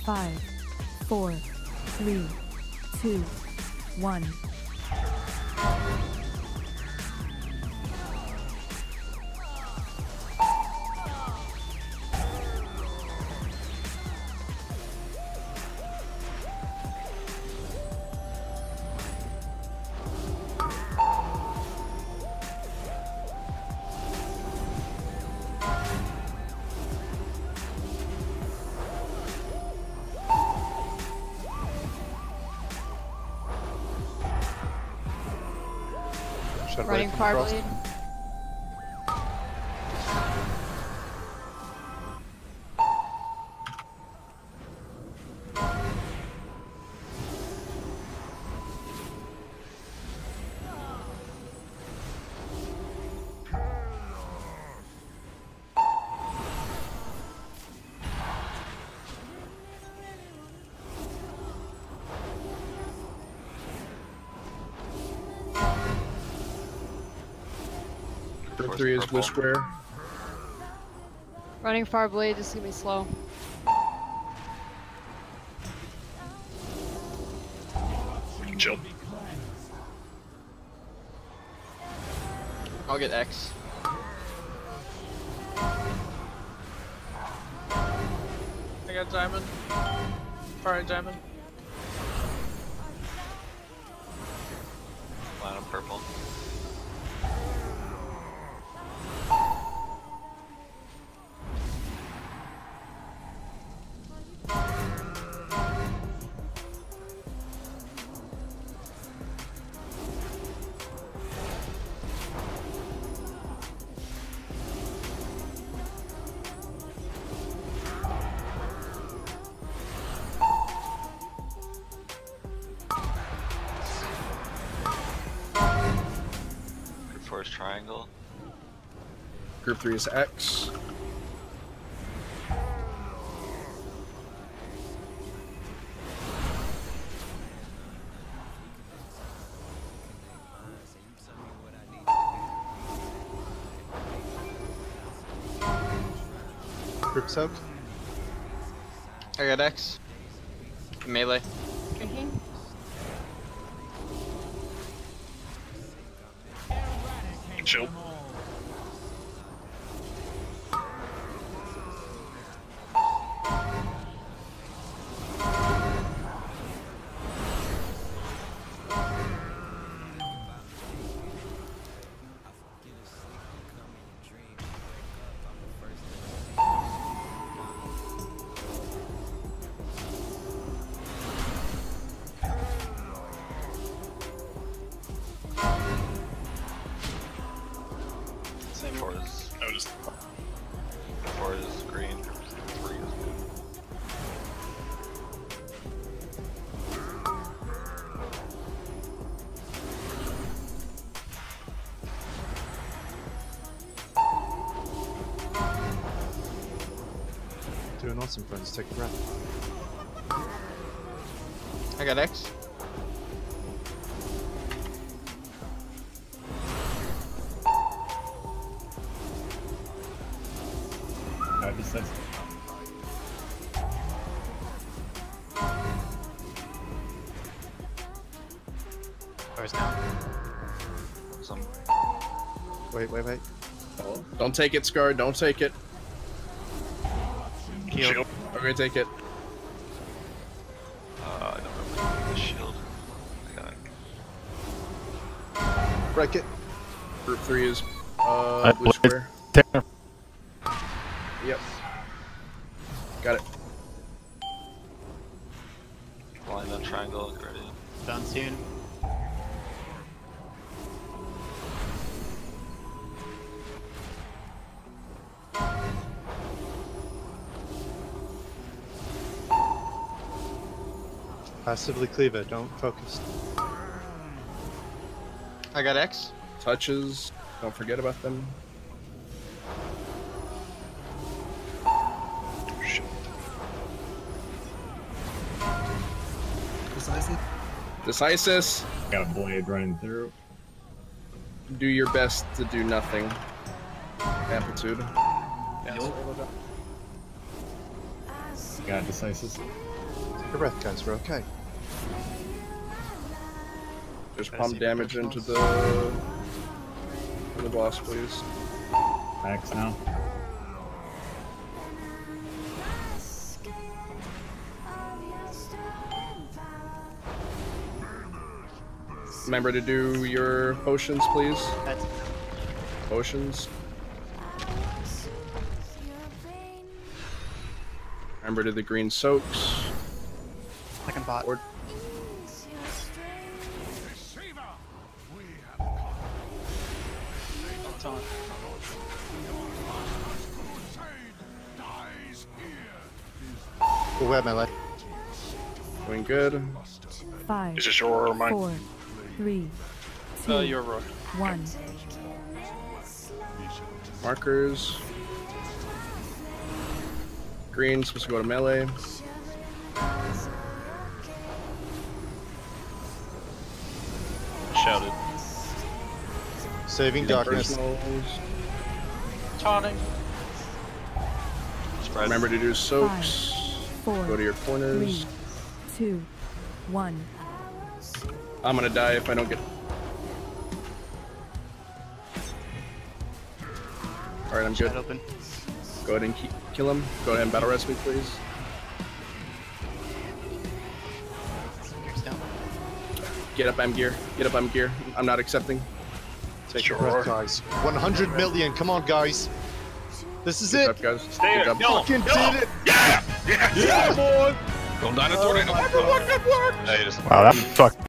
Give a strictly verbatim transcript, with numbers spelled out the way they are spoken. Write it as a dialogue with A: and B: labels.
A: Five, four, three, two, one.
B: Running far blade.
C: Group three is blue square.
B: Running far blade, this is gonna be slow.
C: Chill.
D: I'll get X.
E: I got diamond. Fire diamond.
F: Platinum purple. Four is triangle.
C: Group three is X.
G: Group soak.
D: I got X. Melee.
B: Drinking.
C: Chill.
F: Four is
C: Noticed.
F: four is green. Three is blue.
G: Doing awesome, friends. Take a breath.
D: I got X. Where's now?
F: Some
G: Wait, wait, wait.
C: Oh, don't take it, Scar. Don't take it.
D: Heal.
C: Shield. Okay, take it.
F: uh, I don't remember the shield. I got
G: Break it.
C: Group three is uh, blue square. Yep. Got it.
F: line on triangle. Get ready.
D: Done soon.
G: Passively cleave it, don't focus.
D: I got X.
C: Touches. Don't forget about them. Shit.
H: Decisive.
C: Decisive.
H: Got a blade running through.
C: Do your best to do nothing. Amplitude.
H: Yep. Got decisive.
G: Take a breath, guys. We're okay.
C: Just
D: Try to
C: pump
D: see if
C: damage
D: it
C: into
D: goes.
C: the into the boss, please.
H: Max now.
C: Remember to do your potions, please.
D: That's
C: Potions. Remember to the green soaks.
D: second bot.
C: Or
D: It's on.
G: Go where, melee.
C: doing good.
A: Five,
F: Is this your or mine?
A: four, three, two,
E: Uh, your roar.
A: one.
C: Markers. Green supposed to go to melee.
F: Shouted.
G: Saving darkness.
C: Personals.
E: Taunting.
F: Spread.
C: Remember to do soaks.
A: Four,
C: Go to your corners.
A: three, two, one.
C: I'm gonna die if I don't get. Alright, I'm good.
D: Side open.
C: Go ahead and keep, kill him. Go ahead and battle rest me, please.
D: Gears down.
C: Get up, I'm gear. Get up, I'm gear. I'm not accepting.
G: Take
F: Sure.
G: a breath, guys. one hundred million. Come on, guys. This is
C: Good
G: it.
C: job, guys.
F: Stay
C: Good
F: there.
C: job.
F: No,
G: Fucking
F: no.
G: did it.
F: Yeah! Yeah! Yeah, boy! Don't die in a tornado.
G: Oh my God.
F: Hey, just
I: Wow, that fucked